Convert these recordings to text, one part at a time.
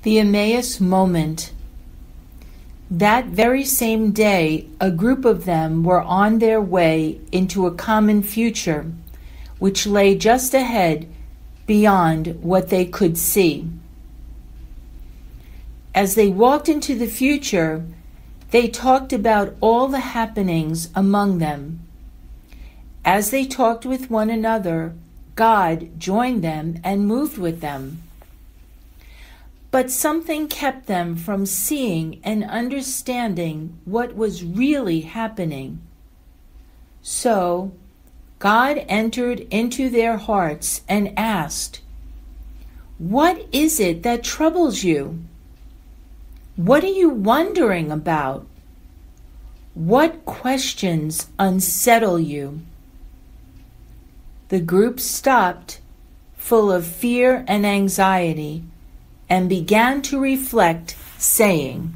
The Emmaus Moment. That very same day, a group of them were on their way into a common future, which lay just ahead beyond what they could see. As they walked into the future, they talked about all the happenings among them. As they talked with one another, God joined them and moved with them. But something kept them from seeing and understanding what was really happening. So, God entered into their hearts and asked, "What is it that troubles you? What are you wondering about? What questions unsettle you?" The group stopped, full of fear and anxiety, and began to reflect, saying,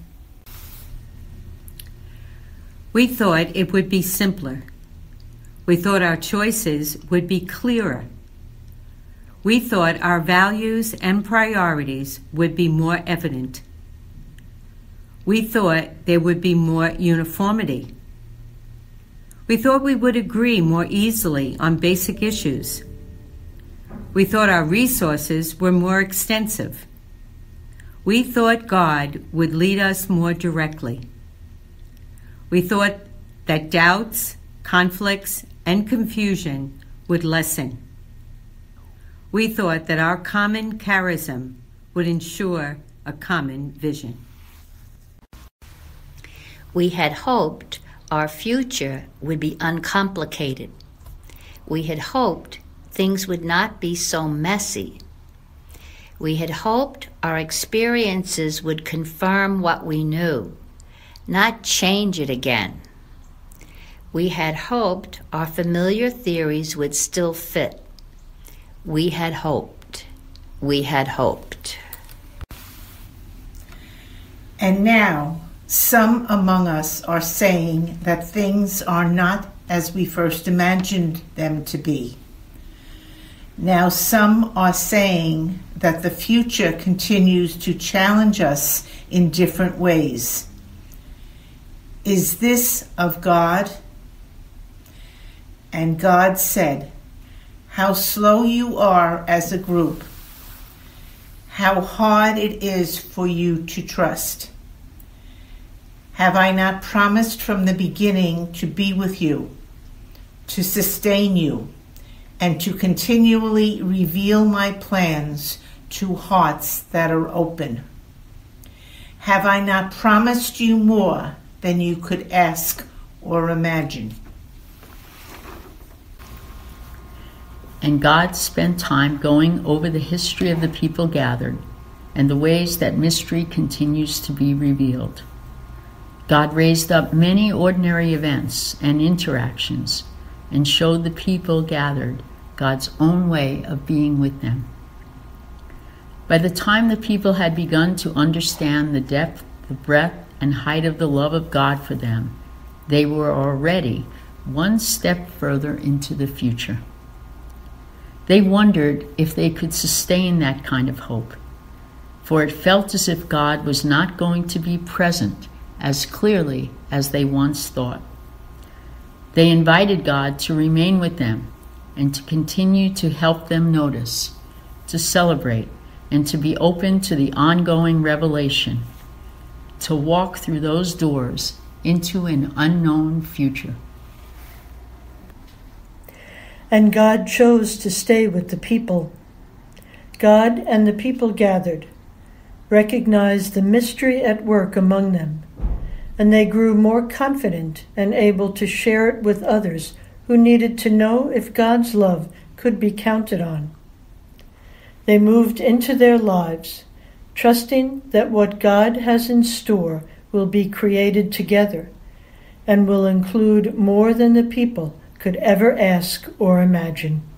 "We thought it would be simpler. We thought our choices would be clearer. We thought our values and priorities would be more evident. We thought there would be more uniformity. We thought we would agree more easily on basic issues. We thought our resources were more extensive. We thought God would lead us more directly. We thought that doubts, conflicts, and confusion would lessen. We thought that our common charism would ensure a common vision. We had hoped our future would be uncomplicated. We had hoped things would not be so messy. We had hoped our experiences would confirm what we knew, not change it again. We had hoped our familiar theories would still fit. We had hoped. We had hoped. And now, some among us are saying that things are not as we first imagined them to be. Now some are saying that the future continues to challenge us in different ways. Is this of God? And God said, "How slow you are as a group. How hard it is for you to trust. Have I not promised from the beginning to be with you, to sustain you, and to continually reveal my plans to hearts that are open? Have I not promised you more than you could ask or imagine?" And God spent time going over the history of the people gathered and the ways that mystery continues to be revealed. God raised up many ordinary events and interactions and showed the people gathered God's own way of being with them. By the time the people had begun to understand the depth, the breadth, and height of the love of God for them, they were already one step further into the future. They wondered if they could sustain that kind of hope, for it felt as if God was not going to be present as clearly as they once thought. They invited God to remain with them and to continue to help them notice, to celebrate, and to be open to the ongoing revelation, to walk through those doors into an unknown future. And God chose to stay with the people. God and the people gathered, recognized the mystery at work among them, and they grew more confident and able to share it with others who needed to know if God's love could be counted on. They moved into their lives, trusting that what God has in store will be created together and will include more than the people could ever ask or imagine.